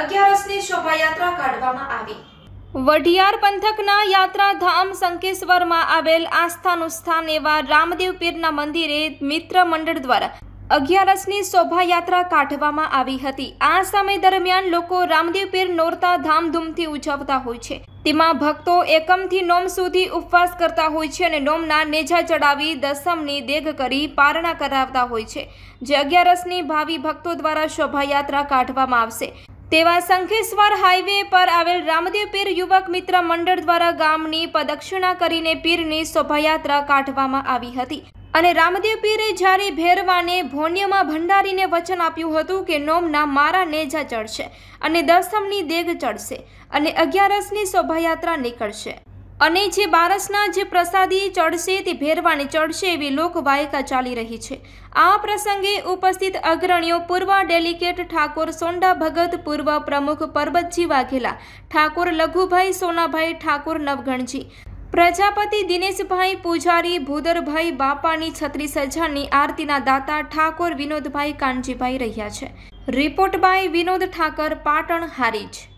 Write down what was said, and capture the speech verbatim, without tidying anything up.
અગિયારસની શોભાયાત્રા કાઢવામાં આવી। વઢિયાર પંથકના યાત્રાધામ શંખેશ્વરમાં આવેલ આસ્થાનું સ્થાન એવા રામદેવ પીરના મંદિરે મિત્ર મંડળ દ્વારા અગિયારસની શોભાયાત્રા કાઢવામાં આવી હતી। આ સમય દરમિયાન લોકો રામદેવ પીર નોરતા ધામધૂમથી ઉજવતા હોય છે। તેમાં ભક્તો એકમથી નોમ સુધી ઉપવાસ કરતા હોય છે અને નોમના નેજા ચડાવી દસમની દેગ કરી પારણા કરાવતા હોય છે, જે અગિયારસની ભાવિ ભક્તો દ્વારા શોભાયાત્રા કાઢવામાં આવશે તેવા શંખેશ્વર હાઈવે પર આવેલ રામદેવ પીર યુવક મિત્ર મંડળ દ્વારા ગામની પ્રદક્ષિણા કરીને પીરની શોભાયાત્રા કાઢવામાં આવી હતી અને રામદેવ પીરે જ્યારે ભેરવાને ભોન્યમાં ભંડારીને વચન આપ્યું હતું કે નોમના મારા નેજા ચડશે અને દસમની દેગ ચડશે અને અગિયારસની શોભાયાત્રા નીકળશે અને જે બારસના જે પ્રસાદી ચડશે તે ભેરવાને ચડશે એવી લોકવાયકા ચાલી રહી છે। આ પ્રસંગે ઉપસ્થિત અગ્રણીઓ પૂર્વ ડેલિગેટ ઠાકોર સોંડા ભગત, પૂર્વ પ્રમુખ પરબતજી વાઘેલા, ઠાકોર લઘુભાઈ સોનાભાઈ, ઠાકોર નવગણજી, પ્રજાપતિ દિનેશભાઈ પૂજારી, ભૂદરભાઈ બાપાની છત્રીસ હજારની આરતીના દાતા ઠાકોર વિનોદભાઈ કાનજીભાઈ રહ્યા છે। Report by Vinod Thakar, Patan, Harij.